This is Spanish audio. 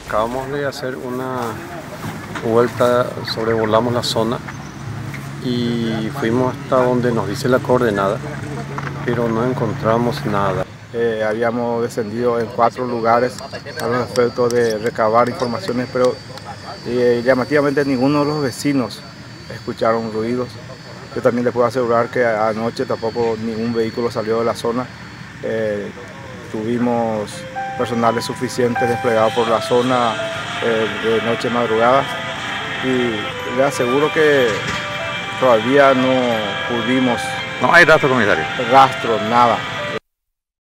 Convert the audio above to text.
Acabamos de hacer una vuelta, sobrevolamos la zona y fuimos hasta donde nos dice la coordenada, pero no encontramos nada. Habíamos descendido en 4 lugares a los efectos de recabar informaciones, pero llamativamente ninguno de los vecinos escucharon ruidos. Yo también les puedo asegurar que anoche tampoco ningún vehículo salió de la zona. Tuvimos personal suficiente desplegado por la zona de noche madrugada y les aseguro que todavía no pudimos. No hay rastro, comisario. Rastro, nada.